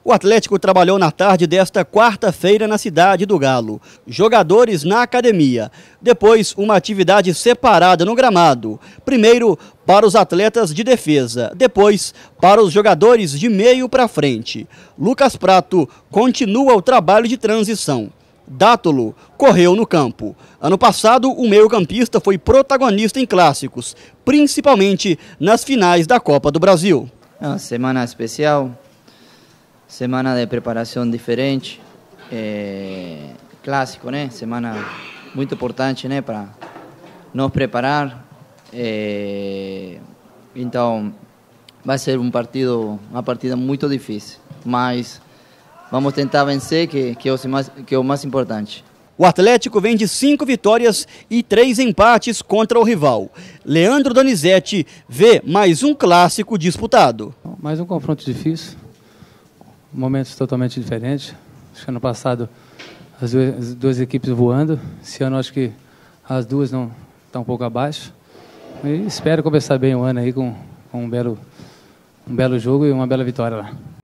O Atlético trabalhou na tarde desta quarta-feira na cidade do Galo. Jogadores na academia. Depois, uma atividade separada no gramado. Primeiro, para os atletas de defesa. Depois, para os jogadores de meio para frente. Lucas Prato continua o trabalho de transição. Dátulo correu no campo. Ano passado, o meio-campista foi protagonista em clássicos, principalmente nas finais da Copa do Brasil. Uma semana especial. Semana de preparação diferente, clássico, né? Semana muito importante, né? Para nos preparar. Então, vai ser uma partida muito difícil, mas vamos tentar vencer, que é o mais importante. O Atlético vem de 5 vitórias e 3 empates contra o rival. Leandro Donizete vê mais um clássico disputado. Mais um confronto difícil. Momentos totalmente diferentes. Acho que ano passado as duas equipes voando. Esse ano acho que as duas não estão um pouco abaixo. E espero começar bem o ano aí com um belo jogo e uma bela vitória lá.